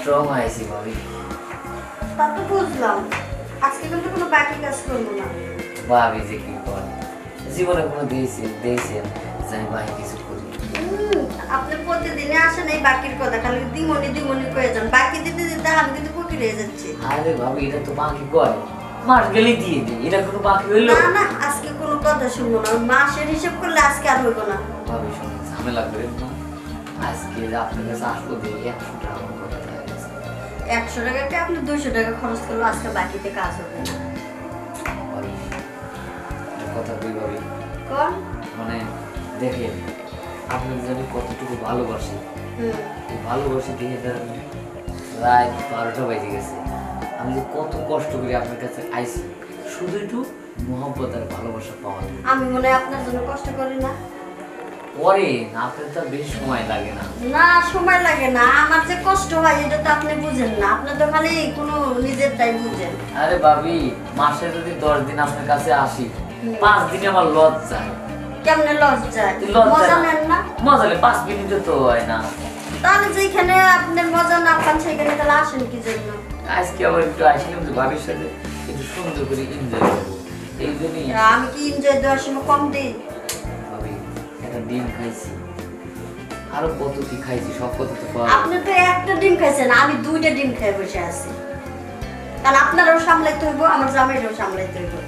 Strong আইছি ভাবি। তা তো বুঝলাম, আজকে কিন্তু কোনো বাকি কাজ করবো না। ভাবি যে কি করে জীবনে কোনো দিয়েছেন যে আমি ভাই কিছু করি। আপনি প্রতিদিনে আসেন এই বাকির কথা, খালি দিমনি করে যান। বাকি দিতে দিতে আমি কিন্তু ফকির হয়ে যাচ্ছি। আরে ভাবি এটা তো বাকি কয়, মাস গেলে দিয়ে দিই, এটা কোনো বাকি হইলো? না না, আজকে কোনো কথা শুনবো না। মাসের হিসাব করলে আজকে আর হইব না। ভাবি শুনে ঝামেলা করেন না। আজকে যে আপনার কাছে আসবো দিয়ে 100 টাকা আমার কথা হয়ে গেছে। 100 টাকাকে আপনি 200 টাকা খরচ করলে আজকে বাকিতে কাজ হবে না। ভাবি একটা কথা বলি ভাবি, কোন? মানে দেখেন আপনার জন্য কতটুকু ভালোবাসি, এই ভালোবাসি দেখে রাত 12টা বেজে গেছে। আমি যে কত কষ্ট করে আপনার কাছে আইছি শুধু একটু মহব্বত আর ভালোবাসা পাওয়ার জন্য। আমি মনে হয় আপনার জন্য কষ্ট করি না? পরে আপনার তো বেশ সময় লাগে না। না, সময় লাগে না। আমার যে কষ্ট হয় এটা তো আপনি বুঝেন না। আপনি তো খালি কোনো নিজেরটাই বুঝেন। আরে ভাবি মাসে যদি 10 দিন আপনার কাছে আসি, 5 দিনে আমার লজ যায়। কেমনে লজ যায়? মজা নেন না? মজা নেই, 5 মিনিটে তো হয় না। তাহলে যেখানে আপনার মজা না পান সেখানে তাহলে আসেন কি জন্য? আজকে আবার একটু আসলাম যে ভাবির সাথে একটু সুন্দর করে এনজয় করবো, এই জন্যই। আমি কি এনজয় দেওয়ার সময় কম দিই? ভাবি একটা ডিম খাইছি, আরো কত কি খাইছি, সব কথা তো পাওয়া। আপনি তো একটা ডিম খাইছেন, আমি 2টা ডিম খেয়ে বসে আছি। কারণ আপনারও সামলাইতে হইব, আমার জামাইরও সামলাইতে হইব।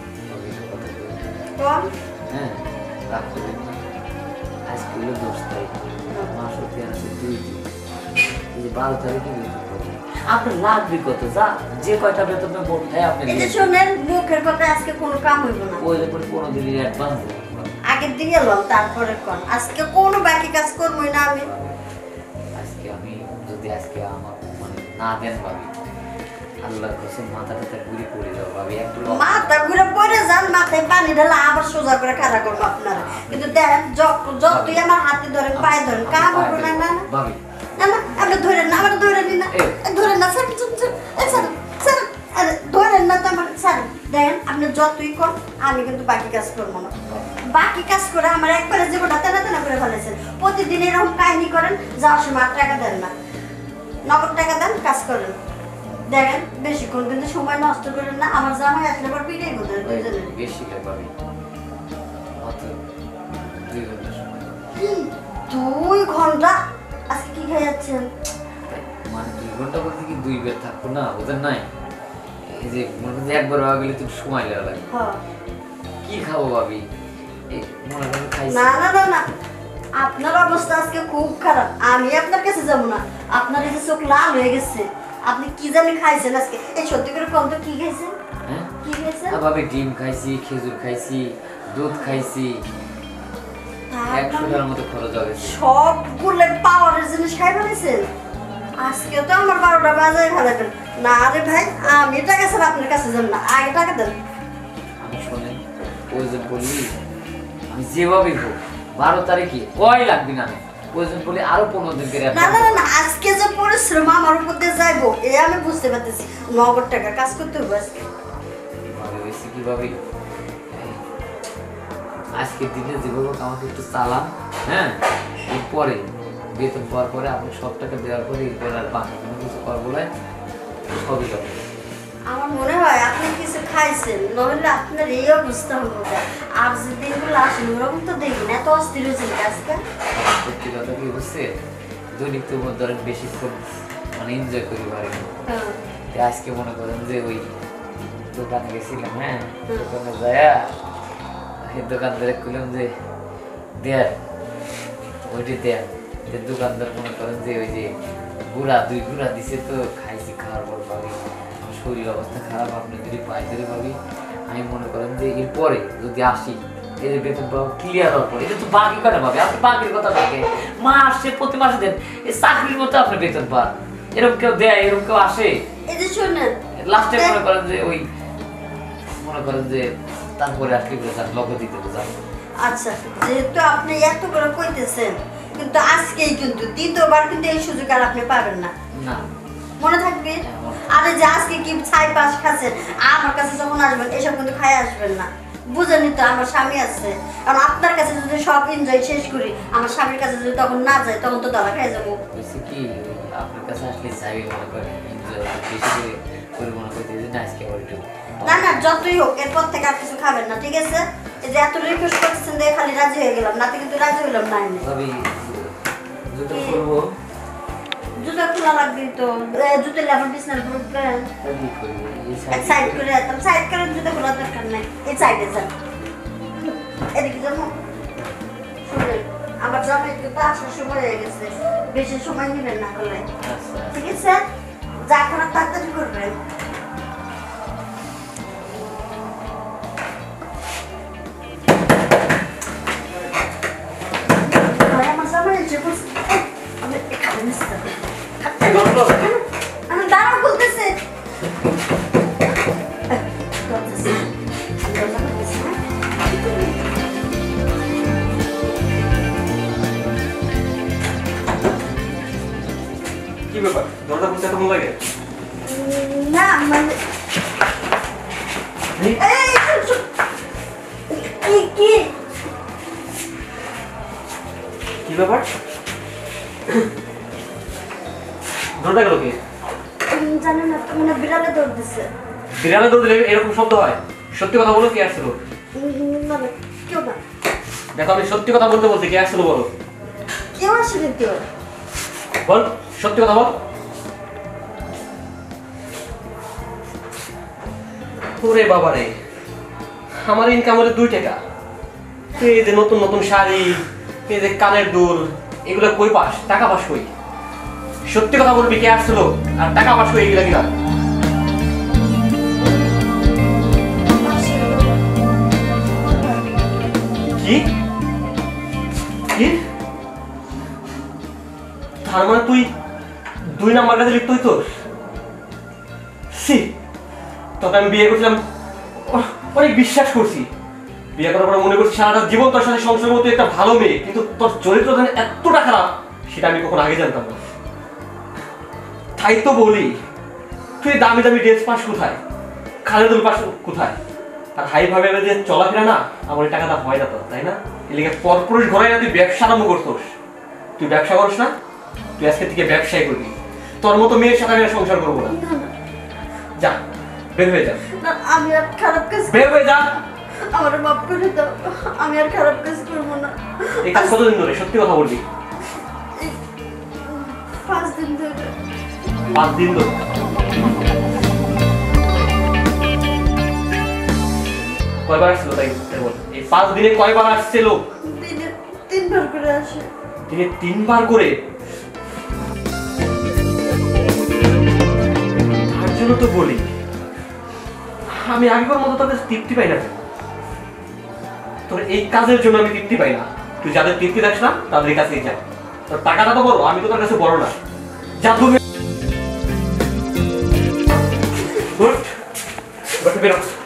কোন? হ্যাঁ রাগ করবেন না, আজকে হলো 10 তারিখ, মাস হতে আছে 2 দিন, এই যে 12 তারিখে বেতন পাবো। আপনার লাগবে কত? যা যে কয়টা বেতন পাবো হ্যাঁ আপনি এই যে শুনেন, মুখের কথা আজকে কোনো কাম হইব না। ওই পরে 15 দিনের অ্যাডভান্স দেবো। আগের দিকে এলাম, তারপরে কোন? আজকে কোনো বাকি কাজ করবোই না আমি। আজকে আমি যদি আজকে আমার মানে না দেন ভাবি, আল্লাহর কসম মাথা টাথা ঘুরে পড়ে যাবো ভাবি। একটু মাথা ঘুরে পড়ে যান, মাথায় পানি ঢালা আবার সোজা করে খাড়া করবো আপনারা। কিন্তু দেখেন যতই আমার হাতে ধরেন পায়ে ধরেন কাম হবে না। না ভাবি না না, আপনি ধরেন না, আমার ধরে নিন না, ধরেন না, স্যার স্যার আরে ধরেন না তো আমার স্যার। দেখেন আপনি যতই কর, আমি কিন্তু বাকি কাজ করবো না। বাকি কাজ করে আমার একবারে জীবনটা তেনা তেনা করে ফেলেছেন। প্রতিদিন এরকম কাহিনী করেন, যাওয়ার সময় 8 টাকা দেন না, নগদ টাকা দেন, কাজ করেন। দেখেন বেশিক্ষণ কিন্তু সময় নষ্ট করেন না। আমার জামাই আসলে পর পিটাই বোঝেন দুইজনের। বেশি কে ভাবি, মাত্র 2 ঘন্টা সময়। 2 ঘন্টা? আজকে কি খেয়ে যাচ্ছেন? মানে 2 ঘন্টা বলতে কি 2 বের থাকবো না, বুঝেন নাই? এই যে মনে হয় একবার ভাবা গেলে একটু সময় লাগে। হ্যাঁ। কি খাবো ভাবি? এই মনে হয় খাইছি। না না না না, আপনার অবস্থা আজকে খুব খারাপ। আমি আপনার কাছে যাবো না। আপনার এই যে চোখ লাল হয়ে গেছে, আপনি কি জানি খাইছেন আজকে? এই সত্যি করে কোন তো কি খাইছেন? হ্যাঁ কি খাইছেন? ভাবি ডিম খাইছি, খেজুর খাইছি, দুধ খাইছি, 100 টাকার মতো খরচ হবে। সবগুলো পাওয়ারের জিনিস খাই ফেলেছেন। আজকে তো আমার 12টা বাজায় ফেলাবেন। না রে ভাই, আমি টাকা ছাড়া আপনার কাছে যাব না। আগে টাকা দেন। আমি শোনেন, প্রয়োজন পড়লি আমি যেভাবেই হোক 12 তারিখে কয় লাগবে না, প্রয়োজন পড়লে আরো 15 দিন করে। না না না, আজকে যে পরিশ্রম আমার উপর দিয়ে যাইবো এ আমি বুঝতে পারতেছি। নগদ টাকা কাজ করতে হবে আজকে। ভাবে হয়েছে কিভাবে আজকের দিনে যেভাবে আমাকে একটু চালাম, হ্যাঁ এরপরে বেতন পাওয়ার পরে আপনি সব টাকা দেওয়ার পরে এরপর আর বাকি কোনো কিছু করবো না, সবই হবে। আমার মনে হয় আপনি কিছু খাইছেন, নইলে আপনার এই অবস্থা হলো না। আর যে দিনগুলো আসেন ওরকম তো দেখি না, এত অস্থির হয়েছেন আজকে। সত্যি কথা কি বুঝছে, দৈনিক তো ধরেন বেশিক্ষণ মানে এনজয় করি পারি না। আজকে মনে করেন যে ওই দোকানে গেছিলাম, হ্যাঁ দোকানে যায়া দোকানদারে কইলাম যে দেন ওইটি দেন, দোকানদার মনে করেন যে ওই যে গুড়া 2 গুড়া দিছে, তো খাইছি। খাওয়ার পর ভাবি আমার শরীর অবস্থা খারাপ, আপনি যদি পাই ধরে ভাবি আমি মনে করেন যে এরপরে যদি আসি এই যে বেতন পাবো ক্লিয়ার হওয়ার পর, এটা তো বাকি কটা পাবে। আপনি বাকির কথা থাকে মাসে প্রতি মাসে দেন, এই চাকরির মতো আপনি বেতন পান। এরকম কেউ দেয়, এরকম কেউ আসে? এই যে শুনেন, লাস্টে মনে করেন যে ওই মনে করেন যে তারপরে আসলে বোঝান লগ দিতে বোঝান। আচ্ছা যেহেতু আপনি এত করে কইতেছেন, কিন্তু আজকেই কিন্তু দ্বিতীয়বার কিন্তু এই সুযোগ আর আপনি পাবেন না। না মনে থাকবে? আরে যে আজকে কি ছাই পাশ খাচ্ছেন, আমার কাছে যখন আসবেন এসব কিন্তু খাই আসবেন না। বুঝেনি তো আমার স্বামী আছে, কারণ আপনার কাছে যদি সব এনজয় শেষ করি, আমার স্বামীর কাছে যদি তখন না যায় তখন তো ধরা খাই যাবো। বলছি কি আপনার কাছে আসলে যাই মনে করেন এনজয় বেশি করে মনে করতে যে না আজকে আবার একটু না না যতই হোক এরপর থেকে আর কিছু খাবেন না ঠিক আছে এই যে এত রিকোয়েস্ট করতেছেন দেখে খালি রাজি হয়ে গেলাম নাতে কিন্তু রাজি হলাম না আমি তবে জুতো করবো জুতা খোলা লাগবে তো জুতো লেবার বিছনার উপর উঠবেন তবে করবো এই এক সাইড করে একদম সাইড করে জুতো খোলা দরকার নাই এই সাইডে যান এদিকে যাবো শুনেন আমার জামাই তো আসার সময় হয়ে গেছে বেশি সময় নেবেন না হলে আচ্ছা ঠিক আছে যা করার তাড়াতাড়ি করবেন আমার জামাই এসে বলছে আমি এখানে মিস আমি দাঁড়া বলতেছে কি ব্যাপার দরজা খুলতে এত মন লাগে না মানে এই কি কি ব্যাপার দরজা গেল কি জানেন না মানে বিড়ালে দৌড় দিচ্ছে বিড়ালে দৌড় দিলে এরকম শব্দ হয় সত্যি কথা বলো কে আসছিল মানে কেউ না দেখো আমি সত্যি কথা বলতে বলছি কে আসছিল বলো কেউ আসেনি কেউ বল সত্যি কথা বল ওরে বাবা রে আমার ইনকাম হলো 2 টাকা তুই এই যে নতুন নতুন শাড়ি এই যে কানের দুল এগুলো কই পাস টাকা পাস কই সত্যি কথা বলবি কে আসছিল আর টাকা পাস কই এগুলা কিনা কি কি তার মানে তুই 2 নাম্বার কাছে লিখতে হইতো সি তোকে আমি বিয়ে করছিলাম অনেক বিশ্বাস করছি বিয়ে করার পর মনে করছি সারাটা জীবন তোর সাথে সংসার মতো একটা ভালো মেয়ে কিন্তু তোর চরিত্র এতটা খারাপ সেটা আমি কখন আগে জানতাম না তাই তো বলি তুই দামি দামি ড্রেস পাস কোথায় খালেদুল পাস কোথায় আর হাই ভাবে যে চলাফেরা না আমার এই টাকাটা হয় না তো তাই না এদিকে পরপুরুষ ঘরে না তুই ব্যবসা আরম্ভ করছোস তুই ব্যবসা করিস না তুই আজকে থেকে ব্যবসায় করবি তোর মতো মেয়ের সাথে আমি আর সংসার করবো না যা বের হয়ে যা না আমি আর খারাপ কাজ বের হয়ে যা আমার মাফ করে দাও আমি আর খারাপ কাজ করবো না এই কাজ কতদিন ধরে সত্যি কথা বলবি 5 দিন ধরে 5 দিন ধরে কয়বার আসছিল তাই বল এই 5 দিনে কয়বার আসছে লোক দিনে 3 বার করে আসে দিনে 3 বার করে তার জন্য তো বলি আমি আগের মতো তোর কাছে তৃপ্তি পাই না তোর এই কাজের জন্য আমি তৃপ্তি পাই না তুই যাদের তৃপ্তি দেখছ না তাদের কাছেই যা তোর টাকাটা তো বড় আমি তো তোর কাছে বড় না যা তুমি বেরো